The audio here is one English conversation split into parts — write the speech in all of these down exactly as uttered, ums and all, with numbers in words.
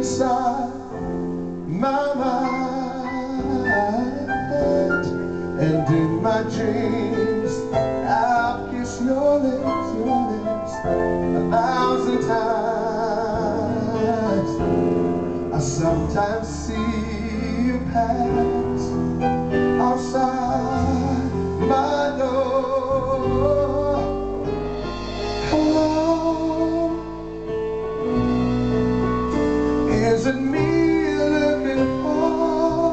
inside my mind, and in my dreams I'll kiss your lips, your lips a thousand times. I sometimes see you pass outside my door. Hello, is it me you're looking for?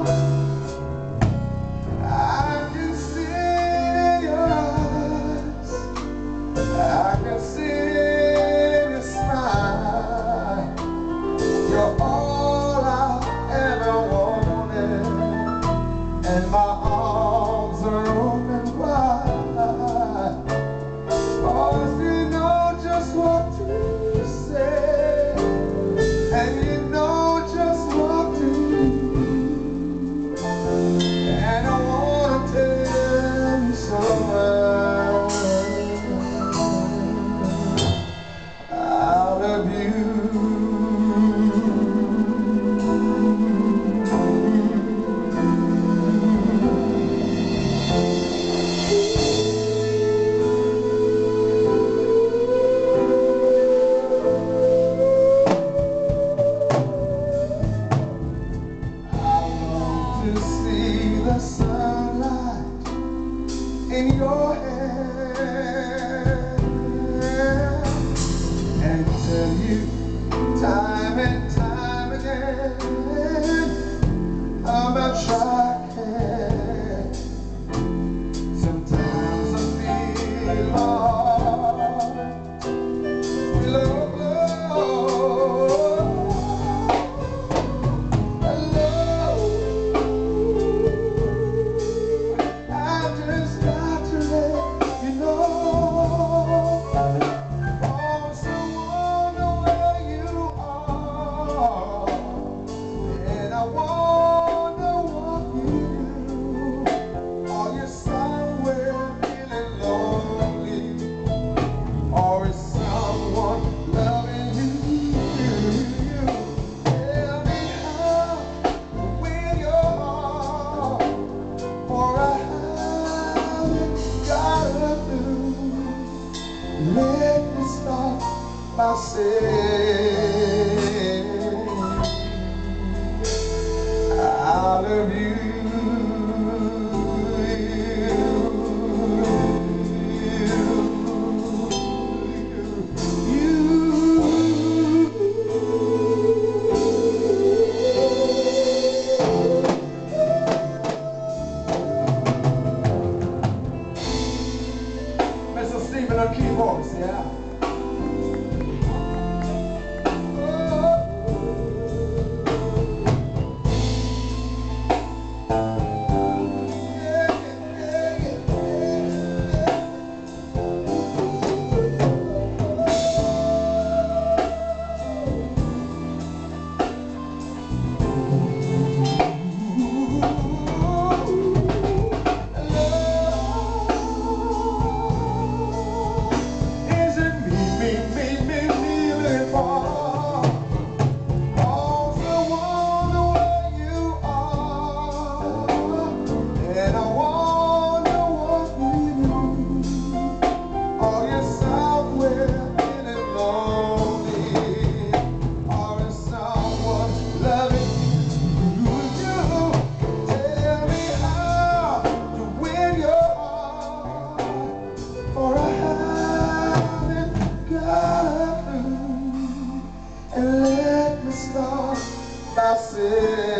I can see your eyes, I can see your smile. You're all I ever wanted, and my arms are open wide. Cause you know just what to say, and you know just what to do, and I wanna tell you so much I love you. To see the sunlight in your hair, and tell you time and time again how much I care. Sometimes I feel lost, feel let me start by saying I love you. Mister Stephen on keyboards, yeah. And let me start by saying